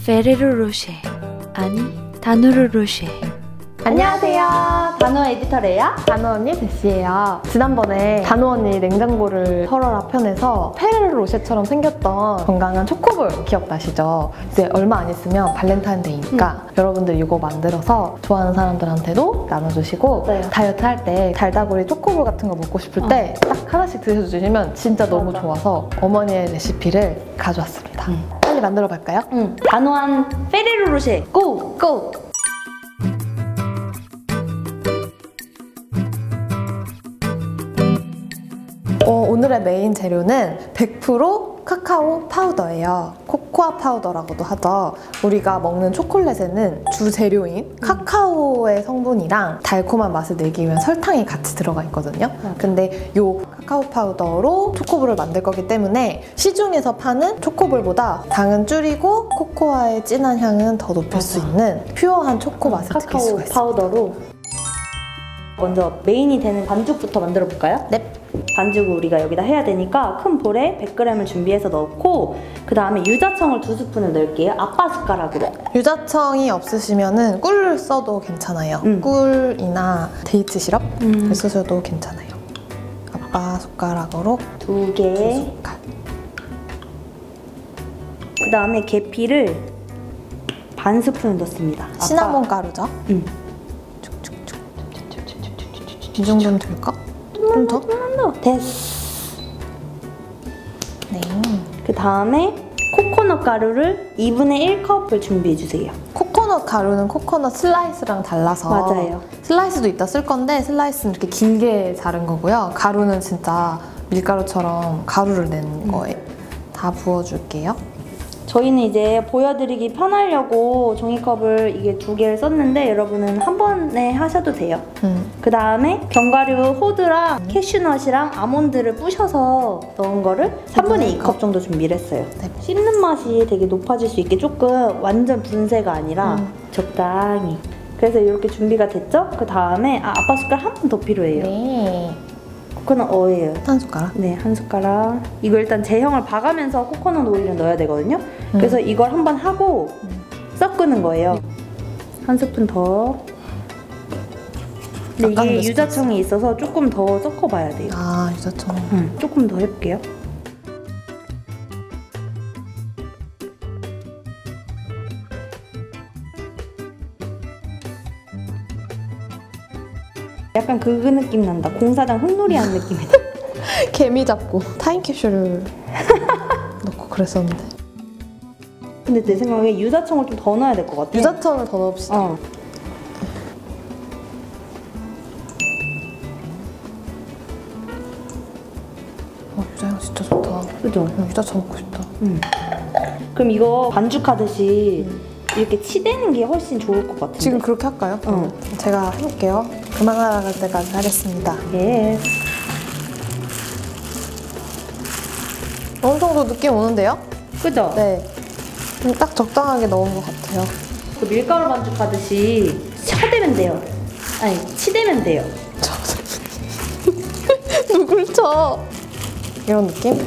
페레로 로쉐 아니 다누르 로쉐. 안녕하세요. 단호 에디터 레야, 단호 언니 제시예요. 지난번에 단호 언니 냉장고를 털어라 편에서 페레로 로쉐처럼 생겼던 건강한 초코볼 기억나시죠? 이제 얼마 안 있으면 발렌타인데이니까 여러분들 이거 만들어서 좋아하는 사람들한테도 나눠주시고 다이어트 할 때 달다구리 초코볼 같은 거 먹고 싶을 때 딱 하나씩 드셔주시면 진짜 너무 좋아서 어머니의 레시피를 가져왔습니다. 빨리 만들어 볼까요? 단호한 페레로 로쉐 고! 고! 오늘의 메인 재료는 100% 카카오 파우더예요. 코코아 파우더라고도 하죠. 우리가 먹는 초콜릿에는 주 재료인 카카오의 성분이랑 달콤한 맛을 내기 위한 설탕이 같이 들어가 있거든요. 근데 이 카카오 파우더로 초코볼을 만들 거기 때문에 시중에서 파는 초코볼보다 당은 줄이고 코코아의 진한 향은 더 높일 수 있는 퓨어한 초코 맛을 느낄 수가 있어요. 카카오 파우더로 먼저 메인이 되는 반죽부터 만들어 볼까요? 네. 반죽을 우리가 여기다 해야 되니까 큰 볼에 100g을 준비해서 넣고 그 다음에 유자청을 2스푼을 넣을게요. 아빠 숟가락으로. 유자청이 없으시면 꿀을 써도 괜찮아요. 꿀이나 데이트 시럽을 쓰셔도 괜찮아요. 아빠 숟가락으로 2개. 그 다음에 계피를 반 스푼 넣습니다. 시나몬 가루죠? 이 정도는 될까? 좀 더? 됐어. 네. 그 다음에 코코넛 가루를 2분의 1컵을 준비해주세요. 코코넛 가루는 코코넛 슬라이스랑 달라서 맞아요. 슬라이스도 이따 쓸 건데 슬라이스는 이렇게 길게 자른 거고요. 가루는 진짜 밀가루처럼 가루를 낸 거예요. 다 부어줄게요. 저희는 이제 보여드리기 편하려고 종이컵을 이게 2개를 썼는데 여러분은 한 번에 하셔도 돼요. 그 다음에 견과류 호두랑 캐슈넛이랑 아몬드를 부셔서 넣은 거를 3분의 2컵 정도 준비를 했어요. 네. 씹는 맛이 되게 높아질 수 있게 조금 완전 분쇄가 아니라 적당히. 그래서 이렇게 준비가 됐죠? 그 다음에 아빠 숟갈 한 번 더 필요해요. 네. 코코넛 오일. 한 숟가락? 네, 한 숟가락. 이거 일단 제형을 봐가면서 코코넛 오일을 넣어야 되거든요. 그래서 이걸 한번 하고 섞는 거예요. 한 스푼 더. 근데 이게 유자청이 있어서 조금 더 섞어봐야 돼요. 아, 유자청. 조금 더 해볼게요. 약간 그 느낌 난다. 공사장 흙놀이 하는 느낌이다. 개미 잡고 타임캡슐을 넣고 그랬었는데. 근데 내 생각에 유자청을 좀 더 넣어야 될 것 같아. 유자청을 더 넣읍시다. 유자향 진짜 좋다. 그죠? 유자청 먹고 싶다. 그럼 이거 반죽하듯이 이렇게 치대는 게 훨씬 좋을 것 같은데. 지금 그렇게 할까요? 제가 해볼게요. 그만하라 할 때까지 하겠습니다. 예. 어느 정도 느낌 오는데요? 그죠? 네. 딱 적당하게 넣은 것 같아요. 그 밀가루 반죽하듯이 쳐대면 돼요. 아니, 치대면 돼요. 누굴 쳐? 이런 느낌?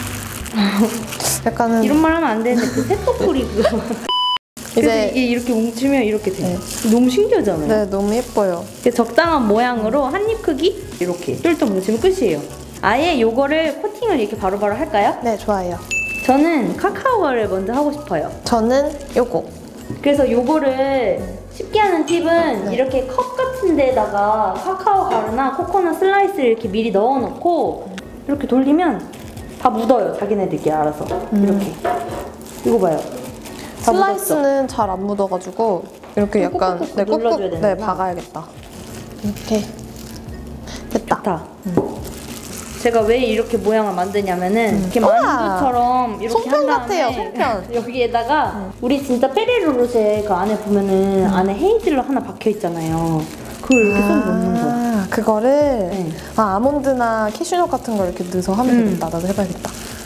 약간은 이런 말 하면 안 되는데 그 새토풀이 그거. 그래서 이게 이렇게 뭉치면 이렇게 돼요. 너무 신기하잖아요. 네, 너무 예뻐요. 적당한 모양으로 한 입 크기 이렇게 똘똘 뭉치면 끝이에요. 아예 요거를 코팅을 이렇게 바로바로 할까요? 네, 좋아요. 저는 카카오를 먼저 하고 싶어요. 저는 요거. 그래서 요거를 쉽게 하는 팁은 이렇게 컵 같은 데다가 카카오 가루나 코코넛 슬라이스를 이렇게 미리 넣어놓고 이렇게 돌리면 다 묻어요. 자기네들끼리 알아서. 이렇게. 이거 봐요. 슬라이스는 잘 안 묻어가지고 이렇게 약간 꾹꾹꾹 눌러줘야 되는구나. 박아야겠다. 이렇게 됐다. 좋다. 제가 왜 이렇게 모양을 만드냐면은 이렇게 만두처럼 이렇게 한 다음에 같아요, 송편. 여기에다가 우리 진짜 페레로 로쉐 그 안에 보면은 안에 헤이즐넛 하나 박혀 있잖아요. 그걸 이렇게 쏙 넣는 거. 그거를 아몬드나 캐슈넛 같은 걸 이렇게 넣어서 하면 되겠다. 나도 해봐야겠다.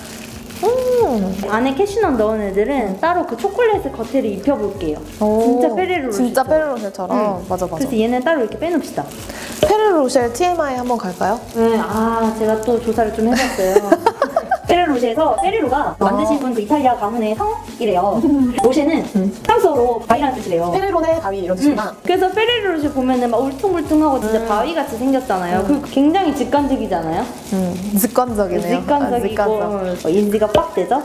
안에 캐슈넛 넣은 애들은 따로 그 초콜릿을 겉에를 입혀볼게요. 진짜 페레로 로쉐. 진짜 페레로 로쉐처럼. 맞아. 그래서 얘는 따로 이렇게 빼놓읍시다. 페레로 로쉐 TMI 한번 갈까요? 네, 제가 또 조사를 좀 해봤어요. 페레로 로쉐 로쉐에서 페레로가 만드신 분 그 이탈리아 가문의 성이래요. 로쉐는 프랑스어로 바위라는 뜻이래요. 페레로네 바위 이런 뜻이구나. 그래서 페레로 로쉐 보면은 막 울퉁불퉁하고 진짜 바위같이 생겼잖아요. 그리고 굉장히 직관적이잖아요. 직관적이네요. 직관적이고 인지가 빡 되죠?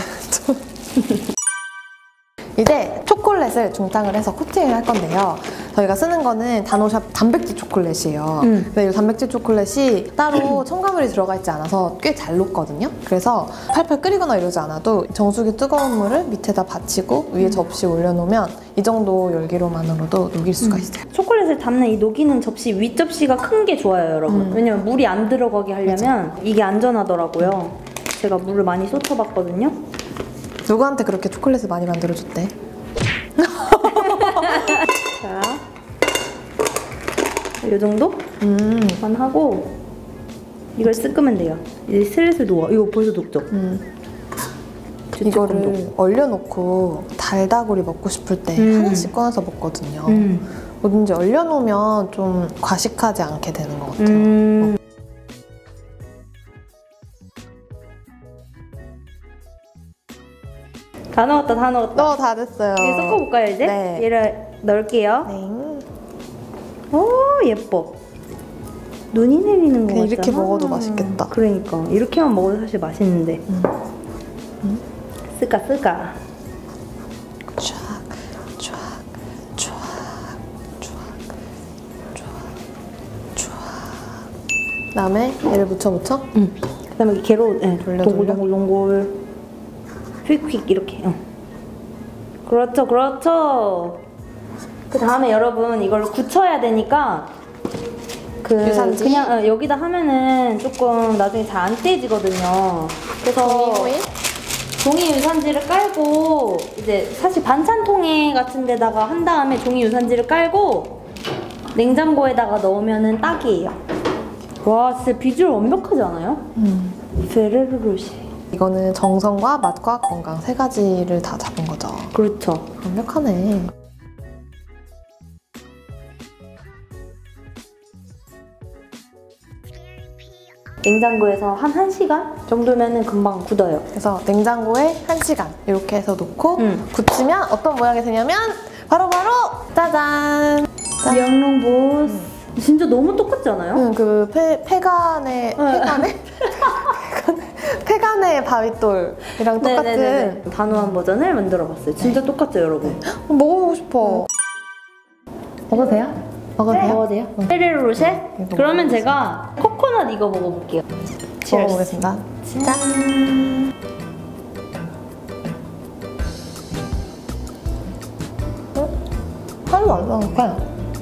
이제 초콜릿을 중탕을 해서 코팅을 할 건데요. 저희가 쓰는 거는 다노샵 단백질 초콜릿이에요. 근데 이 단백질 초콜릿이 따로 첨가물이 들어가 있지 않아서 꽤 잘 녹거든요. 그래서 팔팔 끓이거나 이러지 않아도 정수기 뜨거운 물을 밑에다 받치고 위에 접시 올려놓으면 이 정도 열기로만으로도 녹일 수가 있어요. 초콜릿을 담는 이 녹이는 접시 윗접시가 큰 게 좋아요, 여러분. 왜냐면 물이 안 들어가게 하려면 이게 안전하더라고요. 제가 물을 많이 쏟아봤거든요. 누구한테 그렇게 초콜릿을 많이 만들어줬대? 자, 이 정도만 하고 이걸 섞으면 돼요. 이제 슬슬 녹아. 이거 벌써 녹죠? 이거를 얼려놓고 달다구리 먹고 싶을 때 하나씩 꺼내서 먹거든요. 뭐든지 얼려놓으면 좀 과식하지 않게 되는 것 같아요. 다 넣었다, 다 넣었다. 다 됐어요. 이제 섞어볼까요, 이제? 네. 얘를 넣을게요. 네. 오, 예뻐. 눈이 내리는 거 같잖아. 이렇게 먹어도 맛있겠다. 그러니까. 이렇게만 먹어도 사실 맛있는데. 쓰까. 쫙, 그다음에 얘를 묻혀. 그다음에 이렇게 개로 돌려. 동글동글 휙휙 이렇게. 그렇죠. 그 다음에 여러분 이걸 굳혀야 되니까 유산지? 그냥 여기다 하면은 조금 나중에 잘 안 떼지거든요. 그래서 종이 유산지를 깔고 이제 사실 반찬통에 같은 데다가 한 다음에 종이 유산지를 깔고 냉장고에다가 넣으면은 딱이에요. 와, 진짜 비주얼 완벽하지 않아요? 페레로 로쉐. 이거는 정성과 맛과 건강 세 가지를 다 잡은 거죠. 그렇죠. 완벽하네. 냉장고에서 한 1시간 정도면은 금방 굳어요. 그래서 냉장고에 1시간 이렇게 해서 놓고 굳히면 어떤 모양이 되냐면 바로 짜잔! 양롱보스. 진짜 너무 똑같지 않아요? 그 페간의 바위돌이랑 똑같은 단호한 버전을 만들어봤어요. 진짜 똑같죠, 여러분? 먹어보고 싶어. 먹어도 돼요? 먹어도 돼요? 페레로 로쉐? 그러면 제가 코코넛 이거 먹어볼게요. 먹어보겠습니다. 짠! 하나도 안 나니까.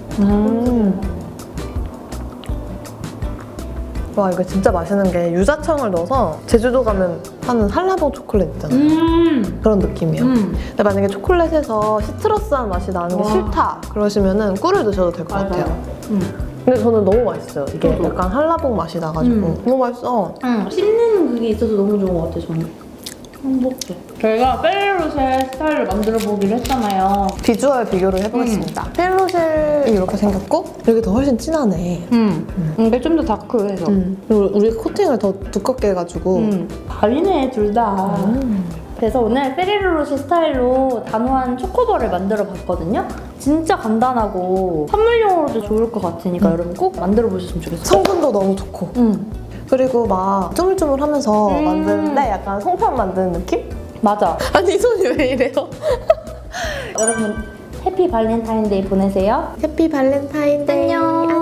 와, 이거 진짜 맛있는 게 유자청을 넣어서 제주도 가면 파는 한라봉 초콜릿 있잖아요. 그런 느낌이에요. 근데 만약에 초콜릿에서 시트러스한 맛이 나는 게 싫다 그러시면은 꿀을 드셔도 될 것 같아요. 근데 저는 너무 맛있어요. 이게 약간 한라봉 맛이 나가지고 너무 맛있어. 씹는 그게 있어서 너무 좋은 것 같아요, 저는. 행복해. 저희가 페레로쉐 스타일을 만들어 보기로 했잖아요. 비주얼 비교를 해보겠습니다. 페로쉘이 이렇게 생겼고 여기 더 훨씬 진하네. 근데 좀 더 다크해서. 그리고 우리 코팅을 더 두껍게 해가지고 다르네, 둘 다. 그래서 오늘 페레로 로쉐 스타일로 단호한 초코볼을 만들어 봤거든요. 진짜 간단하고 선물용으로도 좋을 것 같으니까 여러분 꼭 만들어 보셨으면 좋겠어요. 성분도 너무 좋고 그리고 막 쪼물쪼물하면서 만드는데 약간 송편 만드는 느낌? 맞아. 아니 손이 왜 이래요? 여러분 해피 발렌타인데이 보내세요. 해피 발렌타인데이. 안녕.